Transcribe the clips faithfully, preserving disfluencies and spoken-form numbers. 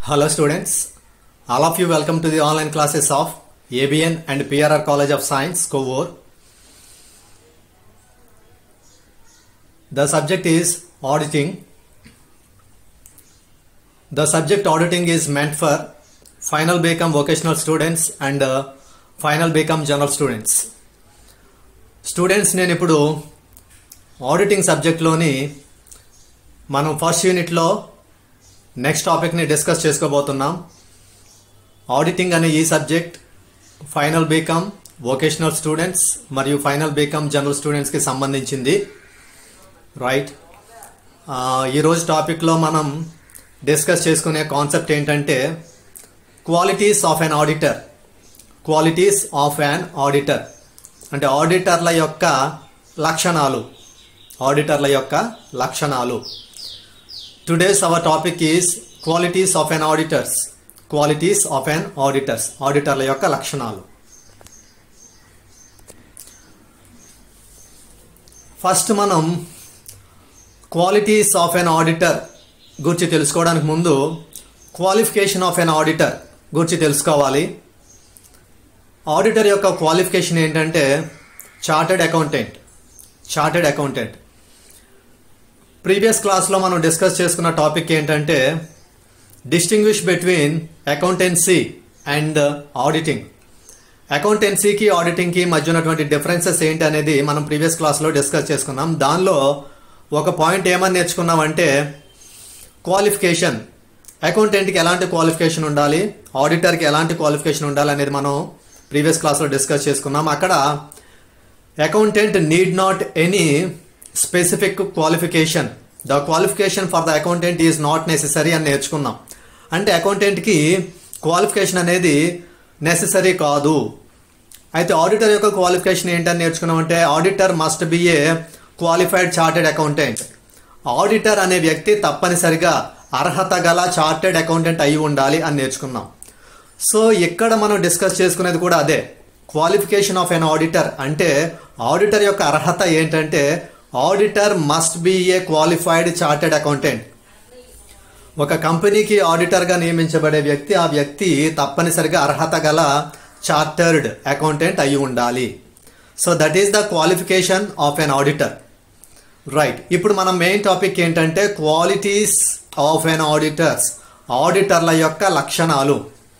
Hello students, all of you welcome to the online classes of A B N and P R R College of Science, Kovvur. The subject is auditing. The subject auditing is meant for final B Com vocational students and uh, final B Com general students. Students నేను ఇప్పుడు auditing సబ్జెక్ట్లోని మనం first యూనిట్లో next టాపిక్ని discuss చేసుకోబోతున్నాం. Auditing అనే ఈ subject final BCom vocational students మరియు final BCom general స్టూడెంట్స్కి సంబంధించింది. రైట్, ఈరోజు టాపిక్లో మనం డిస్కస్ చేసుకునే కాన్సెప్ట్ ఏంటంటే qualities of an auditor. Qualities of an auditor అంటే ఆడిటర్ల యొక్క లక్షణాలు. ఆడిటర్ల యొక్క లక్షణాలు. Today's our topic is qualities of an auditors. Qualities of an auditors. Auditorల యొక్క లక్షణాలు. ఫస్ట్ మనం క్వాలిటీస్ ఆఫ్ ఎన్ ఆడిటర్ గురించి తెలుసుకోవడానికి ముందు క్వాలిఫికేషన్ ఆఫ్ ఎన్ ఆడిటర్ గురించి తెలుసుకోవాలి. ఆడిటర్ యొక్క క్వాలిఫికేషన్ ఏంటంటే chartered accountant. Chartered accountant previous క్లాస్లో మనం డిస్కస్ చేసుకున్న టాపిక్ ఏంటంటే distinguish between accountancy and auditing. అకౌంటెన్సీకి ఆడిటింగ్కి మధ్య ఉన్నటువంటి డిఫరెన్సెస్ ఏంటి అనేది మనం ప్రీవియస్ క్లాస్లో డిస్కస్ చేసుకున్నాం. దానిలో ఒక పాయింట్ ఏమని నేర్చుకున్నామంటే క్వాలిఫికేషన్. అకౌంటెంట్కి ఎలాంటి క్వాలిఫికేషన్ ఉండాలి, ఆడిటర్కి ఎలాంటి క్వాలిఫికేషన్ ఉండాలి అనేది మనం ప్రీవియస్ క్లాస్లో డిస్కస్ చేసుకున్నాం. అక్కడ accountant need not any specific qualification. The qualification for the accountant is not necessary అని నేర్చుకున్నాం. అంటే అకౌంటెంట్కి క్వాలిఫికేషన్ అనేది నెసెసరీ కాదు. అయితే ఆడిటర్ యొక్క క్వాలిఫికేషన్ ఏంటని నేర్చుకున్నాం అంటే auditor must be a qualified chartered accountant. Auditor అనే వ్యక్తి తప్పనిసరిగా అర్హత గల చార్టెడ్ అకౌంటెంట్ అయి ఉండాలి అని నేర్చుకున్నాం. సో ఇక్కడ మనం డిస్కస్ చేసుకునేది కూడా అదే. క్వాలిఫికేషన్ ఆఫ్ ఎన్ ఆడిటర్ అంటే ఆడిటర్ యొక్క అర్హత ఏంటంటే auditor must be a qualified chartered accountant. ఒక కంపెనీకి ఆడిటర్గా నియమించబడే వ్యక్తి ఆ వ్యక్తి తప్పనిసరిగా అర్హత గల చార్టర్డ్ అకౌంటెంట్ అయి ఉండాలి. So that is the qualification of an auditor. Right, ఇప్పుడు మన మెయిన్ టాపిక్ ఏంటంటే క్వాలిటీస్ ఆఫ్ ఎన్ ఆడిటర్స్. ఆడిటర్ల యొక్క లక్షణాలు.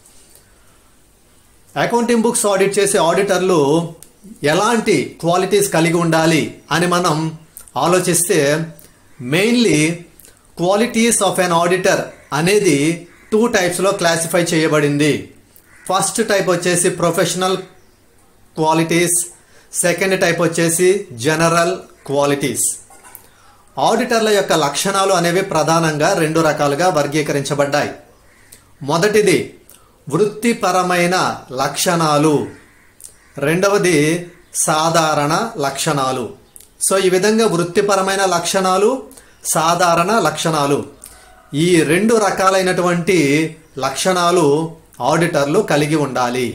అకౌంటింగ్ బుక్స్ ఆడిట్ చేసే ఆడిటర్లు ఎలాంటి క్వాలిటీస్ కలిగి ఉండాలి అని మనం ఆలోచిస్తే mainly qualities of an auditor అనేది టూ టైప్స్లో క్లాసిఫై చేయబడింది. ఫస్ట్ టైప్ వచ్చేసి ప్రొఫెషనల్ క్వాలిటీస్, సెకండ్ టైప్ వచ్చేసి జనరల్ క్వాలిటీస్. ఆడిటర్ల యొక్క లక్షణాలు అనేవి ప్రధానంగా రెండు రకాలుగా వర్గీకరించబడ్డాయి. మొదటిది వృత్తిపరమైన లక్షణాలు, రెండవది సాధారణ లక్షణాలు. సో ఈ విధంగా వృత్తిపరమైన లక్షణాలు, సాధారణ లక్షణాలు, ఈ రెండు రకాలైనటువంటి లక్షణాలు ఆడిటర్లు కలిగి ఉండాలి.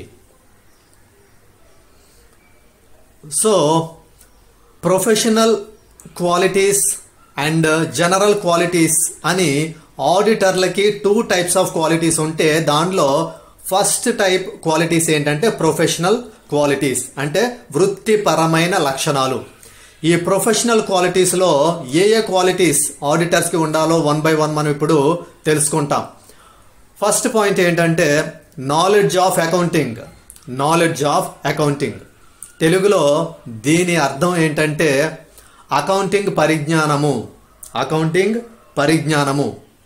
So professional qualities and general qualities అని ఆడిటర్లకి టూ టైప్స్ ఆఫ్ క్వాలిటీస్ ఉంటే దానిలో ఫస్ట్ టైప్ క్వాలిటీస్ ఏంటంటే ప్రొఫెషనల్ క్వాలిటీస్ అంటే వృత్తిపరమైన లక్షణాలు. ఈ ప్రొఫెషనల్ క్వాలిటీస్లో ఏ ఏ క్వాలిటీస్ ఆడిటర్స్కి ఉండాలో వన్ బై వన్ మనం ఇప్పుడు తెలుసుకుంటాం. ఫస్ట్ పాయింట్ ఏంటంటే knowledge of accounting. Knowledge of accounting తెలుగులో దీని అర్థం ఏంటంటే అకౌంటింగ్ పరిజ్ఞానము. అకౌంటింగ్ పరిజ్ఞానము.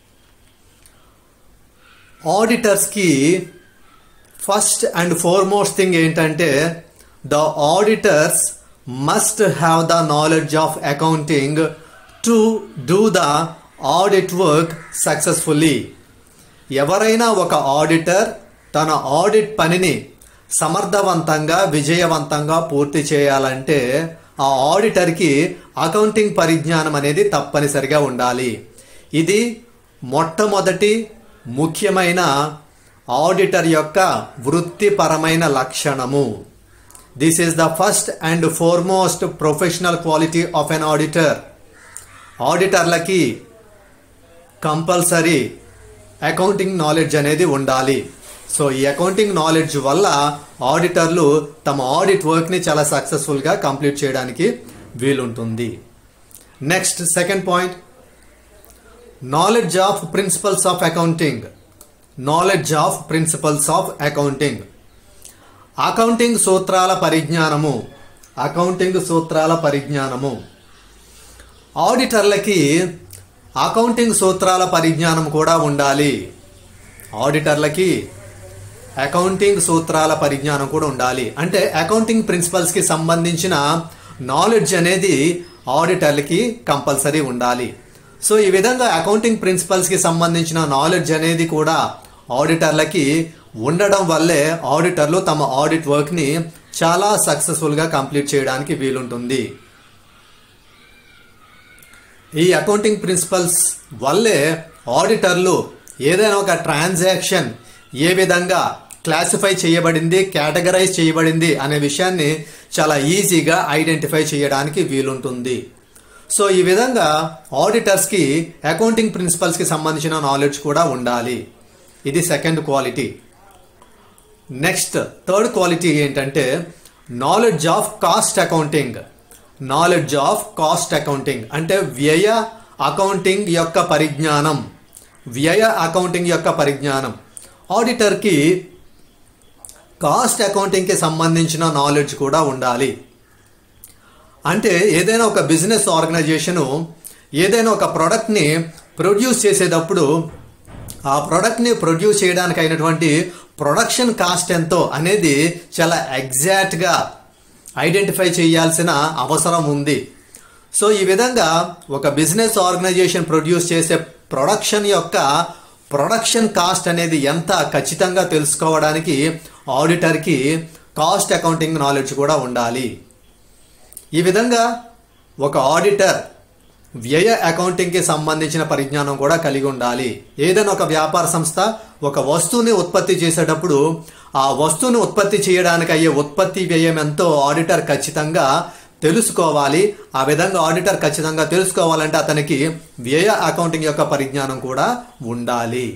ఆడిటర్స్కి ఫస్ట్ అండ్ ఫార్మోస్ట్ థింగ్ ఏంటంటే the auditors must have the knowledge of accounting to do the audit work successfully. ఎవరైనా ఒక ఆడిటర్ తన ఆడిట్ పనిని సమర్థవంతంగా విజయవంతంగా పూర్తి చేయాలంటే ఆ ఆడిటర్కి అకౌంటింగ్ పరిజ్ఞానం అనేది తప్పనిసరిగా ఉండాలి. ఇది మొట్టమొదటి ముఖ్యమైన ఆడిటర్ యొక్క వృత్తిపరమైన లక్షణము. This is the first and foremost professional quality of an auditor. ఆడిటర్లకి కంపల్సరీ అకౌంటింగ్ నాలెడ్జ్ అనేది ఉండాలి. సో ఈ అకౌంటింగ్ నాలెడ్జ్ వల్ల ఆడిటర్లు తమ ఆడిట్ వర్క్ని చాలా సక్సెస్ఫుల్గా కంప్లీట్ చేయడానికి వీలుంటుంది. Next second point, knowledge of principles of accounting. Knowledge of principles of accounting, accounting సూత్రాల పరిజ్ఞానము. అకౌంటింగ్ సూత్రాల పరిజ్ఞానము ఆడిటర్లకి అకౌంటింగ్ సూత్రాల పరిజ్ఞానం కూడా ఉండాలి. ఆడిటర్లకి అకౌంటింగ్ సూత్రాల పరిజ్ఞానం కూడా ఉండాలి. అంటే అకౌంటింగ్ ప్రిన్సిపల్స్కి సంబంధించిన నాలెడ్జ్ అనేది ఆడిటర్లకి కంపల్సరీ ఉండాలి. సో ఈ విధంగా అకౌంటింగ్ ప్రిన్సిపల్స్కి సంబంధించిన నాలెడ్జ్ అనేది కూడా ఆడిటర్లకి ఉండడం వల్లే ఆడిటర్లు తమ ఆడిట్ వర్క్ని చాలా సక్సెస్ఫుల్గా కంప్లీట్ చేయడానికి వీలుంటుంది. ఈ అకౌంటింగ్ ప్రిన్సిపల్స్ వల్లే ఆడిటర్లు ఏదైనా ఒక ట్రాన్సాక్షన్ ఏ విధంగా క్లాసిఫై చేయబడింది, కేటగరైజ్ చేయబడింది అనే విషయాన్ని చాలా ఈజీగా ఐడెంటిఫై చేయడానికి వీలుంటుంది. సో ఈ విధంగా ఆడిటర్స్కి అకౌంటింగ్ ప్రిన్సిపల్స్కి సంబంధించిన నాలెడ్జ్ కూడా ఉండాలి. ఇది second quality. Next third quality ఏంటంటే knowledge of cost accounting. Knowledge of cost accounting అంటే వ్యయ అకౌంటింగ్ యొక్క పరిజ్ఞానం. వ్యయ అకౌంటింగ్ యొక్క పరిజ్ఞానం. ఆడిటర్కి కాస్ట్ అకౌంటింగ్కి సంబంధించిన నాలెడ్జ్ కూడా ఉండాలి. అంటే ఏదైనా ఒక బిజినెస్ ఆర్గనైజేషను ఏదైనా ఒక ప్రోడక్ట్ని ప్రొడ్యూస్ చేసేటప్పుడు ఆ ప్రోడక్ట్ని ప్రొడ్యూస్ చేయడానికి అయినటువంటి ప్రొడక్షన్ కాస్ట్ ఎంతో అనేది చాలా ఎగ్జాక్ట్గా ఐడెంటిఫై చేయాల్సిన అవసరం ఉంది. సో ఈ విధంగా ఒక బిజినెస్ ఆర్గనైజేషన్ ప్రొడ్యూస్ చేసే ప్రొడక్షన్ యొక్క ప్రొడక్షన్ కాస్ట్ అనేది ఎంత ఖచ్చితంగా తెలుసుకోవడానికి ఆడిటర్కి కాస్ట్ అకౌంటింగ్ నాలెడ్జ్ కూడా ఉండాలి. ఈ విధంగా ఒక ఆడిటర్ వ్యయ అకౌంటింగ్కి సంబంధించిన పరిజ్ఞానం కూడా కలిగి ఉండాలి. ఏదైనా ఒక వ్యాపార సంస్థ ఒక వస్తువుని ఉత్పత్తి చేసేటప్పుడు ఆ వస్తువుని ఉత్పత్తి చేయడానికి అయ్యే ఉత్పత్తి వ్యయం ఎంతో ఆడిటర్ ఖచ్చితంగా తెలుసుకోవాలి. ఆ విధంగా ఆడిటర్ ఖచ్చితంగా తెలుసుకోవాలంటే అతనికి వ్యయ అకౌంటింగ్ యొక్క పరిజ్ఞానం కూడా ఉండాలి.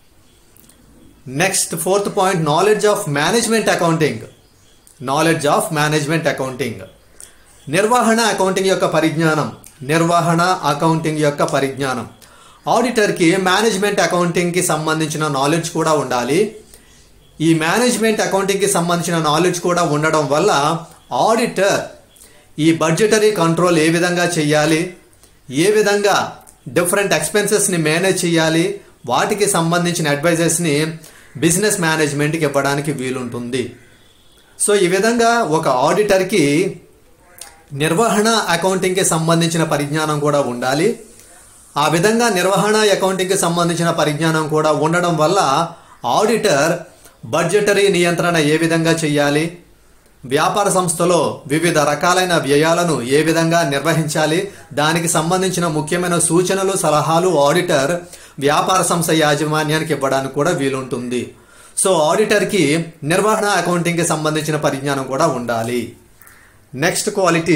Next fourth point, knowledge of management accounting. Knowledge of management accounting నిర్వహణ అకౌంటింగ్ యొక్క పరిజ్ఞానం. నిర్వహణ అకౌంటింగ్ యొక్క పరిజ్ఞానం. ఆడిటర్కి మేనేజ్మెంట్ అకౌంటింగ్కి సంబంధించిన నాలెడ్జ్ కూడా ఉండాలి. ఈ మేనేజ్మెంట్ అకౌంటింగ్కి సంబంధించిన నాలెడ్జ్ కూడా ఉండడం వల్ల ఆడిటర్ ఈ బడ్జెటరీ కంట్రోల్ ఏ విధంగా చేయాలి, ఏ విధంగా డిఫరెంట్ ఎక్స్పెన్సెస్ని మేనేజ్ చేయాలి, వాటికి సంబంధించిన అడ్వైజెస్ని బిజినెస్ మేనేజ్మెంట్కి ఇవ్వడానికి వీలుంటుంది. సో ఈ విధంగా ఒక ఆడిటర్కి నిర్వహణ అకౌంటింగ్కి సంబంధించిన పరిజ్ఞానం కూడా ఉండాలి. ఆ విధంగా నిర్వహణ అకౌంటింగ్కి సంబంధించిన పరిజ్ఞానం కూడా ఉండడం వల్ల ఆడిటర్ బడ్జెటరీ నియంత్రణ ఏ విధంగా చేయాలి, వ్యాపార సంస్థలో వివిధ రకాలైన వ్యయాలను ఏ విధంగా నిర్వహించాలి, దానికి సంబంధించిన ముఖ్యమైన సూచనలు సలహాలు ఆడిటర్ వ్యాపార సంస్థ యాజమాన్యానికి ఇవ్వడానికి కూడా వీలుంటుంది. సో ఆడిటర్కి నిర్వహణ అకౌంటింగ్కి సంబంధించిన పరిజ్ఞానం కూడా ఉండాలి. Next quality,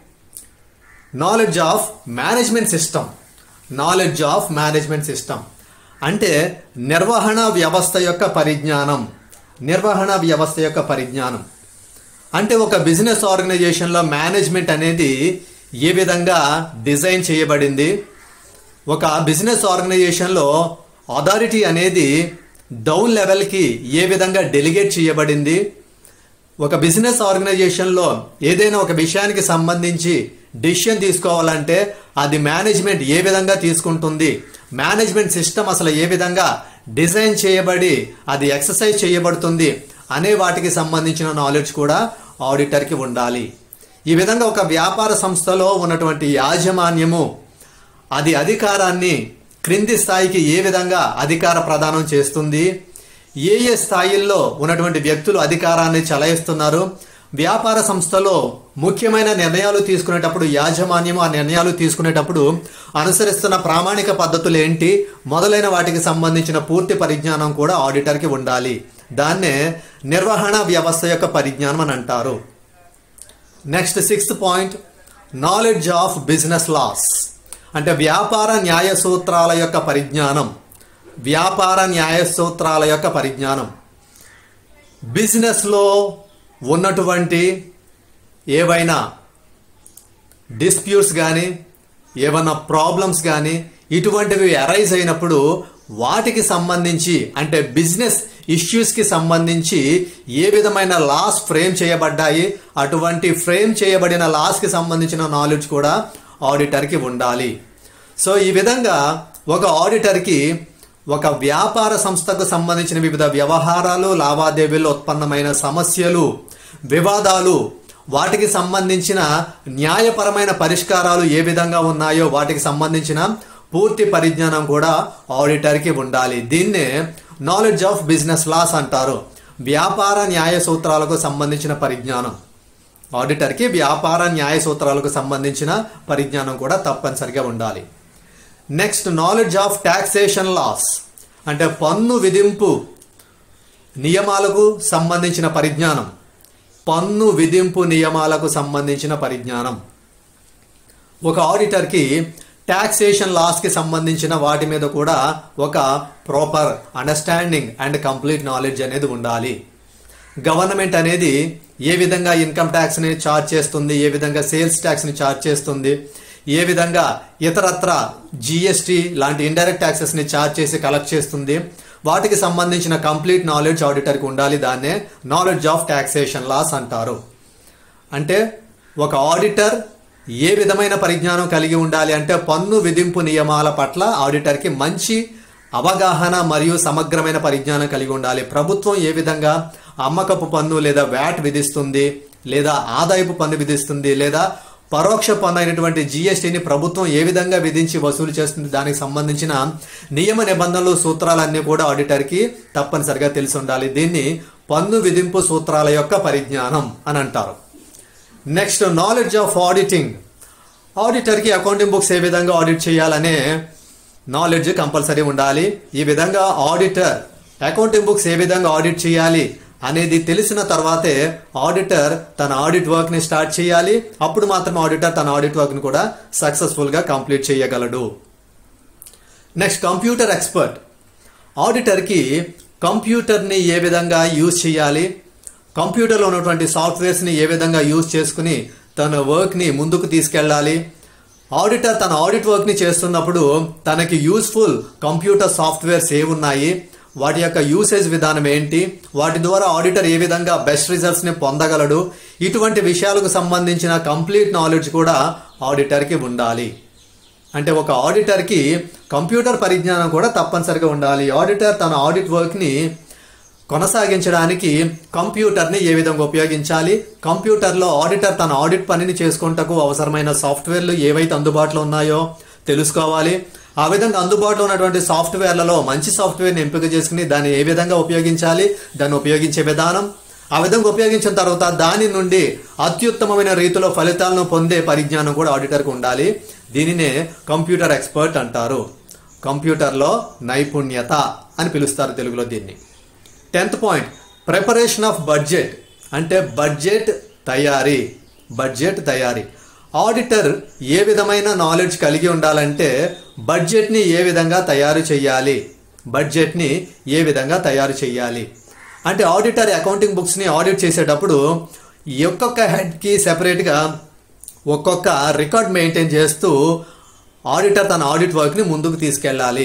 knowledge of management system. Knowledge of management system అంటే నిర్వహణ వ్యవస్థ యొక్క పరిజ్ఞానం. నిర్వహణ వ్యవస్థ యొక్క పరిజ్ఞానం అంటే ఒక బిజినెస్ ఆర్గనైజేషన్లో మేనేజ్మెంట్ అనేది ఏ విధంగా డిజైన్ చేయబడింది, ఒక బిజినెస్ ఆర్గనైజేషన్లో అథారిటీ అనేది డౌన్ లెవెల్కి ఏ విధంగా డెలిగేట్ చేయబడింది, ఒక బిజినెస్ ఆర్గనైజేషన్లో ఏదైనా ఒక విషయానికి సంబంధించి డిసిషన్ తీసుకోవాలంటే అది మేనేజ్మెంట్ ఏ విధంగా తీసుకుంటుంది, మేనేజ్మెంట్ సిస్టమ్ అసలు ఏ విధంగా డిజైన్ చేయబడి అది ఎక్సర్సైజ్ చేయబడుతుంది అనే వాటికి సంబంధించిన నాలెడ్జ్ కూడా ఆడిటర్కి ఉండాలి. ఈ విధంగా ఒక వ్యాపార సంస్థలో ఉన్నటువంటి యాజమాన్యము అది అధికారాన్ని క్రింది స్థాయికి ఏ విధంగా అధికార ప్రదానం చేస్తుంది, ఏ ఏ స్థాయిల్లో ఉన్నటువంటి వ్యక్తులు అధికారాన్ని చలాయిస్తున్నారు, వ్యాపార సంస్థలో ముఖ్యమైన నిర్ణయాలు తీసుకునేటప్పుడు యాజమాన్యం ఆ నిర్ణయాలు తీసుకునేటప్పుడు అనుసరిస్తున్న ప్రామాణిక పద్ధతులు ఏంటి మొదలైన వాటికి సంబంధించిన పూర్తి పరిజ్ఞానం కూడా ఆడిటర్కి ఉండాలి. దాన్నే నిర్వహణ వ్యవస్థ యొక్క పరిజ్ఞానం అని అంటారు. Next sixth point, knowledge of business laws అంటే వ్యాపార న్యాయ సూత్రాల యొక్క పరిజ్ఞానం. వ్యాపార న్యాయ సూత్రాల యొక్క పరిజ్ఞానం. బిజినెస్లో ఉన్నటువంటి ఏవైనా డిస్ప్యూట్స్ కానీ ఏమైనా ప్రాబ్లమ్స్ కానీ ఇటువంటివి అరైజ్ అయినప్పుడు వాటికి సంబంధించి అంటే బిజినెస్ ఇష్యూస్కి సంబంధించి ఏ విధమైన లాస్ ఫ్రేమ్ చేయబడ్డాయి, అటువంటి ఫ్రేమ్ చేయబడిన లాస్కి సంబంధించిన నాలెడ్జ్ కూడా ఆడిటర్కి ఉండాలి. సో ఈ విధంగా ఒక ఆడిటర్కి ఒక వ్యాపార సంస్థకు సంబంధించిన వివిధ వ్యవహారాలు, లావాదేవీల్లో ఉత్పన్నమైన సమస్యలు, వివాదాలు, వాటికి సంబంధించిన న్యాయపరమైన పరిష్కారాలు ఏ విధంగా ఉన్నాయో వాటికి సంబంధించిన పూర్తి పరిజ్ఞానం కూడా ఆడిటర్కి ఉండాలి. దీన్నే నాలెడ్జ్ ఆఫ్ బిజినెస్ లాస్ అంటారు. వ్యాపార న్యాయ సూత్రాలకు సంబంధించిన పరిజ్ఞానం. ఆడిటర్కి వ్యాపార న్యాయ సూత్రాలకు సంబంధించిన పరిజ్ఞానం కూడా తప్పనిసరిగా ఉండాలి. Next knowledge of taxation laws అంటే పన్ను విధింపు నియమాలకు సంబంధించిన పరిజ్ఞానం. పన్ను విధింపు నియమాలకు సంబంధించిన పరిజ్ఞానం. ఒక ఆడిటర్కి టాక్సేషన్ లాస్కి సంబంధించిన వాటి మీద కూడా ఒక proper understanding and complete knowledge అనేది ఉండాలి. గవర్నమెంట్ అనేది ఏ విధంగా ఇన్కమ్ ట్యాక్స్ని ఛార్జ్ చేస్తుంది, ఏ విధంగా సేల్స్ ట్యాక్స్ని ఛార్జ్ చేస్తుంది, ఏ విధంగా ఇతరత్ర జిఎస్టీ లాంటి ఇండైరెక్ట్ ట్యాక్సెస్ని ఛార్జ్ చేసి కలెక్ట్ చేస్తుంది, వాటికి సంబంధించిన కంప్లీట్ నాలెడ్జ్ ఆడిటర్కి ఉండాలి. దాన్నే నాలెడ్జ్ ఆఫ్ టాక్సేషన్ లాస్ అంటారు. అంటే ఒక ఆడిటర్ ఏ విధమైన పరిజ్ఞానం కలిగి ఉండాలి అంటే పన్ను విధింపు నియమాల పట్ల ఆడిటర్కి మంచి అవగాహన మరియు సమగ్రమైన పరిజ్ఞానం కలిగి ఉండాలి. ప్రభుత్వం ఏ విధంగా అమ్మకపు పన్ను లేదా వ్యాట్ విధిస్తుంది, లేదా ఆదాయపు పన్ను విధిస్తుంది, లేదా పరోక్ష పన్ను అయినటువంటి జిఎస్టీని ప్రభుత్వం ఏ విధంగా విధించి వసూలు చేస్తుంది, దానికి సంబంధించిన నియమ నిబంధనలు, సూత్రాలన్నీ కూడా ఆడిటర్కి తప్పనిసరిగా తెలిసి ఉండాలి. దీన్ని పన్ను విధింపు సూత్రాల యొక్క పరిజ్ఞానం అని అంటారు. Next knowledge of auditing. ఆడిటర్కి అకౌంటింగ్ బుక్స్ ఏ విధంగా ఆడిట్ చేయాలనే నాలెడ్జ్ కంపల్సరీ ఉండాలి. ఈ విధంగా ఆడిటర్ అకౌంటింగ్ బుక్స్ ఏ విధంగా ఆడిట్ చేయాలి అనేది తెలిసిన తర్వాతే ఆడిటర్ తన ఆడిట్ వర్క్ని స్టార్ట్ చేయాలి. అప్పుడు మాత్రమే ఆడిటర్ తన ఆడిట్ వర్క్ని కూడా సక్సెస్ఫుల్గా కంప్లీట్ చేయగలడు. Next computer expert. ఆడిటర్కి కంప్యూటర్ని ఏ విధంగా యూజ్ చేయాలి, కంప్యూటర్లో ఉన్నటువంటి సాఫ్ట్వేర్స్ని ఏ విధంగా యూజ్ చేసుకుని తన వర్క్ని ముందుకు తీసుకెళ్ళాలి, ఆడిటర్ తన ఆడిట్ వర్క్ని చేస్తున్నప్పుడు తనకి యూస్ఫుల్ కంప్యూటర్ సాఫ్ట్వేర్స్ ఏ ఉన్నాయి, వాటి యొక్క యూసేజ్ విధానం ఏంటి, వాటి ద్వారా ఆడిటర్ ఏ విధంగా బెస్ట్ రిజల్ట్స్ని పొందగలడు, ఇటువంటి విషయాలకు సంబంధించిన కంప్లీట్ నాలెడ్జ్ కూడా ఆడిటర్కి ఉండాలి. అంటే ఒక ఆడిటర్కి కంప్యూటర్ పరిజ్ఞానం కూడా తప్పనిసరిగా ఉండాలి. ఆడిటర్ తన ఆడిట్ వర్క్ని కొనసాగించడానికి కంప్యూటర్ని ఏ విధంగా ఉపయోగించాలి, కంప్యూటర్లో ఆడిటర్ తన ఆడిట్ పనిని చేసుకుంటకు అవసరమైన సాఫ్ట్వేర్లు ఏవైతే అందుబాటులో ఉన్నాయో తెలుసుకోవాలి. ఆ విధంగా అందుబాటులో ఉన్నటువంటి సాఫ్ట్వేర్లలో మంచి సాఫ్ట్వేర్ని ఎంపిక చేసుకుని దాన్ని ఏ విధంగా ఉపయోగించాలి, దాన్ని ఉపయోగించే విధానం, ఆ విధంగా ఉపయోగించిన తర్వాత దాని నుండి అత్యుత్తమమైన రీతిలో ఫలితాలను పొందే పరిజ్ఞానం కూడా ఆడిటర్కి ఉండాలి. దీనినే కంప్యూటర్ ఎక్స్పర్ట్ అంటారు. కంప్యూటర్లో నైపుణ్యత అని పిలుస్తారు తెలుగులో దీన్ని. Tenth point preparation of budget అంటే బడ్జెట్ తయారీ. బడ్జెట్ తయారీ ఆడిటర్ ఏ విధమైన నాలెడ్జ్ కలిగి ఉండాలంటే బడ్జెట్ని ఏ విధంగా తయారు చేయాలి, బడ్జెట్ని ఏ విధంగా తయారు చేయాలి అంటే ఆడిటర్ అకౌంటింగ్ బుక్స్ని ఆడిట్ చేసేటప్పుడు ఒక్కొక్క హెడ్కి సెపరేట్గా ఒక్కొక్క రికార్డ్ మెయింటైన్ చేస్తూ ఆడిటర్ తన ఆడిట్ వర్క్ని ముందుకు తీసుకెళ్ళాలి.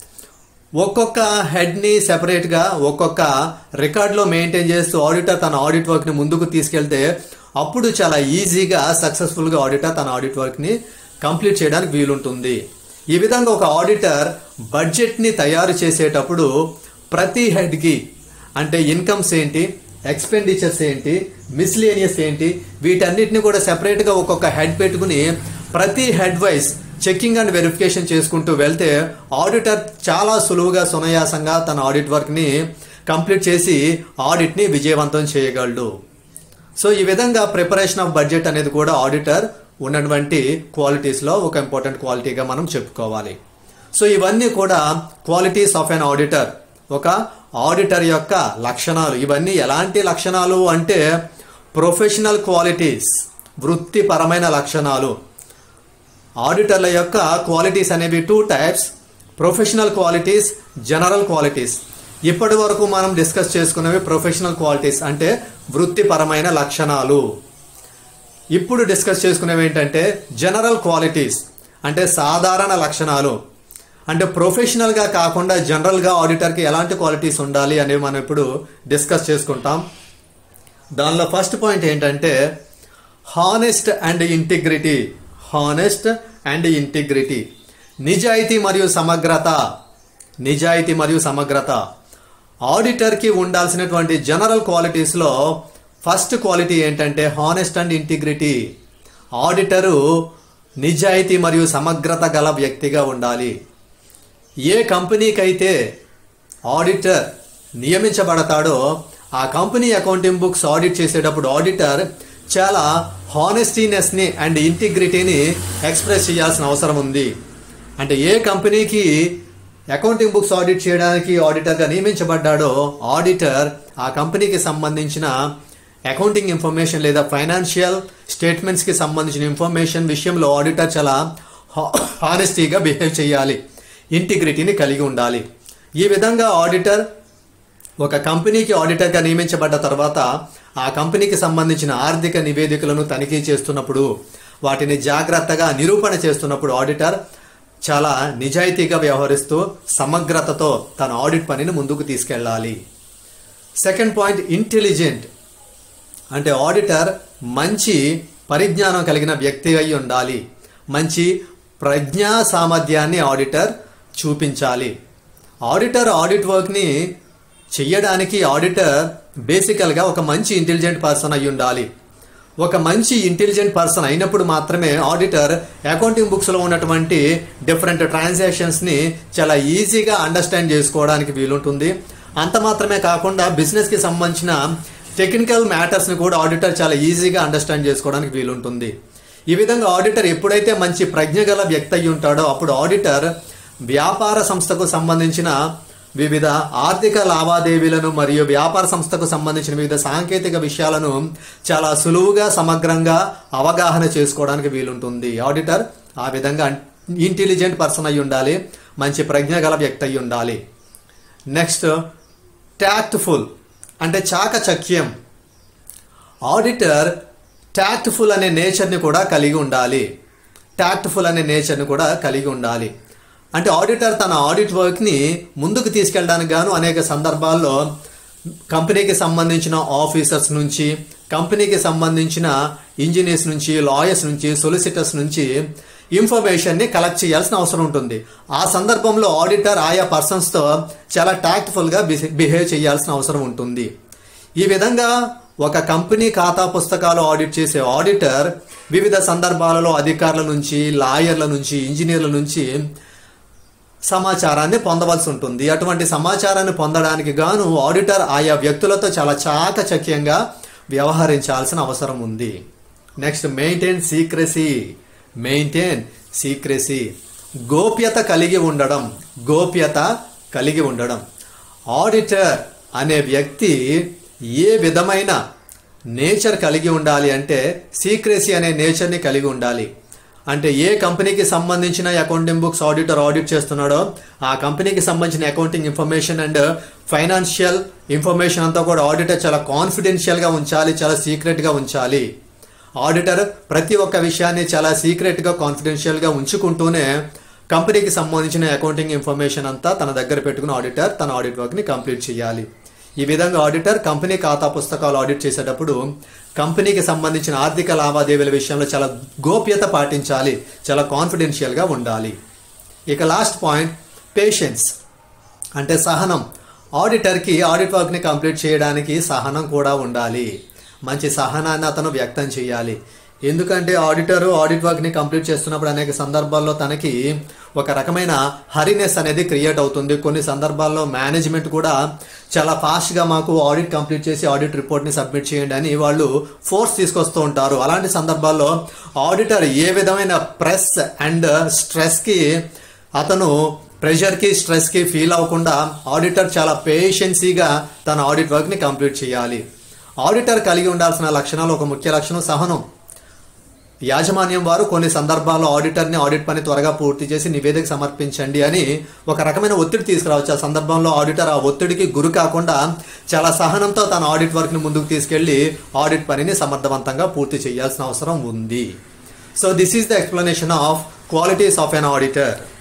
ఒక్కొక్క హెడ్ని సెపరేట్గా ఒక్కొక్క రికార్డులో మెయింటైన్ చేస్తూ ఆడిటర్ తన ఆడిట్ వర్క్ని ముందుకు తీసుకెళ్తే అప్పుడు చాలా ఈజీగా సక్సెస్ఫుల్గా ఆడిటర్ తన ఆడిట్ వర్క్ని కంప్లీట్ చేయడానికి వీలుంటుంది. ఈ విధంగా ఒక ఆడిటర్ బడ్జెట్ని తయారు చేసేటప్పుడు ప్రతి హెడ్కి అంటే ఇన్కమ్స్ ఏంటి, ఎక్స్పెండిచర్స్ ఏంటి, మిస్లేనియస్ ఏంటి, వీటన్నిటిని కూడా సెపరేట్గా ఒక్కొక్క హెడ్ పెట్టుకుని ప్రతి head wise checking and verification చేసుకుంటూ వెళ్తే ఆడిటర్ చాలా సులువుగా సునాయాసంగా తన ఆడిట్ వర్క్ని కంప్లీట్ చేసి ఆడిట్ని విజయవంతం చేయగలడు. సో ఈ విధంగా ప్రిపరేషన్ ఆఫ్ బడ్జెట్ అనేది కూడా ఆడిటర్ ఉన్నటువంటి క్వాలిటీస్లో ఒక ఇంపార్టెంట్ క్వాలిటీగా మనం చెప్పుకోవాలి. సో ఇవన్నీ కూడా క్వాలిటీస్ ఆఫ్ ఎన్ ఆడిటర్, ఒక ఆడిటర్ యొక్క లక్షణాలు. ఇవన్నీ ఎలాంటి లక్షణాలు అంటే ప్రొఫెషనల్ క్వాలిటీస్, వృత్తిపరమైన లక్షణాలు. ఆడిటర్ల యొక్క క్వాలిటీస్ అనేవి two types, professional qualities, general qualities. ఇప్పటి వరకు మనం డిస్కస్ చేసుకున్నవి ప్రొఫెషనల్ క్వాలిటీస్ అంటే వృత్తిపరమైన లక్షణాలు. ఇప్పుడు డిస్కస్ చేసుకునేవి ఏంటంటే జనరల్ క్వాలిటీస్ అంటే సాధారణ లక్షణాలు. అంటే ప్రొఫెషనల్గా కాకుండా జనరల్గా ఆడిటర్కి ఎలాంటి క్వాలిటీస్ ఉండాలి అనేవి మనం ఇప్పుడు డిస్కస్ చేసుకుంటాం. దానిలో ఫస్ట్ పాయింట్ ఏంటంటే honest and integrity. Honest and integrity, నిజాయితీ మరియు సమగ్రత. నిజాయితీ మరియు సమగ్రత ఆడిటర్కి ఉండాల్సినటువంటి జనరల్ క్వాలిటీస్లో ఫస్ట్ క్వాలిటీ ఏంటంటే హానెస్ట్ అండ్ ఇంటిగ్రిటీ. ఆడిటరు నిజాయితీ మరియు సమగ్రత గల వ్యక్తిగా ఉండాలి. ఏ కంపెనీకి అయితే ఆడిటర్ నియమించబడతాడో ఆ కంపెనీ అకౌంటింగ్ బుక్స్ ఆడిట్ చేసేటప్పుడు ఆడిటర్ చాలా హానెస్టీనెస్ని అండ్ ఇంటిగ్రిటీని ఎక్స్ప్రెస్ చేయాల్సిన అవసరం ఉంది. అంటే ఏ కంపెనీకి అకౌంటింగ్ బుక్స్ ఆడిట్ చేయడానికి ఆడిటర్గా నియమించబడ్డాడో ఆడిటర్ ఆ కంపెనీకి సంబంధించిన అకౌంటింగ్ ఇన్ఫర్మేషన్ లేదా ఫైనాన్షియల్ స్టేట్మెంట్స్కి సంబంధించిన ఇన్ఫర్మేషన్ విషయంలో ఆడిటర్ చాలా హానెస్టీగా బిహేవ్ చేయాలి, ఇంటిగ్రిటీని కలిగి ఉండాలి. ఈ విధంగా ఆడిటర్ ఒక కంపెనీకి ఆడిటర్గా నియమించబడ్డ తర్వాత ఆ కంపెనీకి సంబంధించిన ఆర్థిక నివేదికలను తనిఖీ చేస్తున్నప్పుడు, వాటిని జాగ్రత్తగా నిరూపణ చేస్తున్నప్పుడు ఆడిటర్ చాలా నిజాయితీగా వ్యవహరిస్తూ సమగ్రతతో తన ఆడిట్ పనిని ముందుకు తీసుకెళ్ళాలి. Second point intelligent. అంటే ఆడిటర్ మంచి పరిజ్ఞానం కలిగిన వ్యక్తి అయి ఉండాలి. మంచి ప్రజ్ఞా సామర్థ్యాన్ని ఆడిటర్ చూపించాలి. ఆడిటర్ ఆడిట్ వర్క్ని చెయ్యడానికి ఆడిటర్ బేసికల్గా ఒక మంచి ఇంటెలిజెంట్ పర్సన్ అయి ఉండాలి. ఒక మంచి ఇంటెలిజెంట్ పర్సన్ అయినప్పుడు మాత్రమే ఆడిటర్ అకౌంటింగ్ బుక్స్లో ఉన్నటువంటి డిఫరెంట్ ట్రాన్సాక్షన్స్ని చాలా ఈజీగా అండర్స్టాండ్ చేసుకోవడానికి వీలుంటుంది. అంత మాత్రమే కాకుండా బిజినెస్కి సంబంధించిన టెక్నికల్ మ్యాటర్స్ని కూడా ఆడిటర్ చాలా ఈజీగా అండర్స్టాండ్ చేసుకోవడానికి వీలుంటుంది. ఈ విధంగా ఆడిటర్ ఎప్పుడైతే మంచి ప్రజ్ఞ గల వ్యక్తి అయి ఉంటాడో అప్పుడు ఆడిటర్ వ్యాపార సంస్థకు సంబంధించిన వివిధ ఆర్థిక లావాదేవీలను మరియు వ్యాపార సంస్థకు సంబంధించిన వివిధ సాంకేతిక విషయాలను చాలా సులువుగా సమగ్రంగా అవగాహన చేసుకోవడానికి వీలుంటుంది. ఆడిటర్ ఆ విధంగా ఇంటెలిజెంట్ పర్సన్ అయి ఉండాలి, మంచి ప్రజ్ఞ గల వ్యక్తి అయి ఉండాలి. నెక్స్ట్ టాక్ట్ఫుల్ అంటే చాకచక్యం. ఆడిటర్ టాక్ట్ఫుల్ అనే నేచర్ని కూడా కలిగి ఉండాలి. టాక్ట్ఫుల్ అనే నేచర్ని కూడా కలిగి ఉండాలి. అంటే ఆడిటర్ తన ఆడిట్ వర్క్ని ముందుకు తీసుకెళ్ళడానికి గాను అనేక సందర్భాల్లో కంపెనీకి సంబంధించిన ఆఫీసర్స్ నుంచి, కంపెనీకి సంబంధించిన ఇంజనీర్స్ నుంచి, లాయర్స్ నుంచి, సొలిసిటర్స్ నుంచి ఇన్ఫర్మేషన్ని కలెక్ట్ చేయాల్సిన అవసరం ఉంటుంది. ఆ సందర్భంలో ఆడిటర్ ఆయా పర్సన్స్తో చాలా టాక్ట్ఫుల్గా బిహేవ్ చేయాల్సిన అవసరం ఉంటుంది. ఈ విధంగా ఒక కంపెనీ ఖాతా పుస్తకాలు ఆడిట్ చేసే ఆడిటర్ వివిధ సందర్భాలలో అధికారుల నుంచి, లాయర్ల నుంచి, ఇంజనీర్ల నుంచి సమాచారాన్ని పొందవలసి ఉంటుంది. అటువంటి సమాచారాన్ని పొందడానికి గాను ఆడిటర్ ఆయా వ్యక్తులతో చాలా చాకచక్యంగా వ్యవహరించాల్సిన అవసరం ఉంది. Next maintain secrecy. Maintain secrecy గోప్యత కలిగి ఉండడం. గోప్యత కలిగి ఉండడం. ఆడిటర్ అనే వ్యక్తి ఏ విధమైన నేచర్ కలిగి ఉండాలి అంటే సీక్రెసీ అనే నేచర్ని కలిగి ఉండాలి. అంటే ఏ కంపెనీకి సంబంధించిన అకౌంటింగ్ బుక్స్ ఆడిటర్ ఆడిట్ చేస్తున్నాడో ఆ కంపెనీకి సంబంధించిన accounting information and financial information అంతా కూడా ఆడిటర్ చాలా కాన్ఫిడెన్షియల్గా ఉంచాలి, చాలా సీక్రెట్గా ఉంచాలి. ఆడిటర్ ప్రతి ఒక్క విషయాన్ని చాలా సీక్రెట్గా కాన్ఫిడెన్షియల్గా ఉంచుకుంటూనే కంపెనీకి సంబంధించిన అకౌంటింగ్ ఇన్ఫర్మేషన్ అంతా తన దగ్గర పెట్టుకుని ఆడిటర్ తన ఆడిట్ వర్క్ని కంప్లీట్ చేయాలి. ఈ విధంగా ఆడిటర్ కంపెనీ ఖాతా పుస్తకాలు ఆడిట్ చేసేటప్పుడు కంపెనీకి సంబంధించిన ఆర్థిక లావాదేవీల విషయంలో చాలా గోప్యత పాటించాలి, చాలా కాన్ఫిడెన్షియల్గా ఉండాలి. ఇక లాస్ట్ పాయింట్ పేషెన్స్ అంటే సహనం. ఆడిటర్కి ఆడిట్ వర్క్ని కంప్లీట్ చేయడానికి సహనం కూడా ఉండాలి. మంచి సహనాన్ని అతను వ్యక్తం చేయాలి. ఎందుకంటే ఆడిటర్ ఆడిట్ వర్క్ని కంప్లీట్ చేస్తున్నప్పుడు అనేక సందర్భాల్లో తనకి ఒక రకమైన హరినెస్ అనేది క్రియేట్ అవుతుంది. కొన్ని సందర్భాల్లో మేనేజ్మెంట్ కూడా చాలా ఫాస్ట్గా మాకు ఆడిట్ కంప్లీట్ చేసి ఆడిట్ రిపోర్ట్ని సబ్మిట్ చేయండి అని వాళ్ళు ఫోర్స్ తీసుకొస్తూ ఉంటారు. అలాంటి సందర్భాల్లో ఆడిటర్ ఏ విధమైన ప్రెస్ అండ్ స్ట్రెస్కి అతను ప్రెషర్కి స్ట్రెస్కి ఫీల్ అవ్వకుండా ఆడిటర్ చాలా పేషెన్సీగా తన ఆడిట్ వర్క్ని కంప్లీట్ చేయాలి. ఆడిటర్ కలిగి ఉండాల్సిన లక్షణాలు ఒక ముఖ్య లక్షణం సహనం. యాజమాన్యం వారు కొన్ని సందర్భాల్లో ఆడిటర్ని ఆడిట్ పని త్వరగా పూర్తి చేసి నివేదిక సమర్పించండి అని ఒక రకమైన ఒత్తిడి తీసుకురావచ్చు. ఆ సందర్భంలో ఆడిటర్ ఆ ఒత్తిడికి గురి కాకుండా చాలా సహనంతో తన ఆడిట్ వర్క్ని ముందుకు తీసుకెళ్లి ఆడిట్ పనిని సమర్థవంతంగా పూర్తి చేయాల్సిన అవసరం ఉంది. So this is the explanation of qualities of an auditor.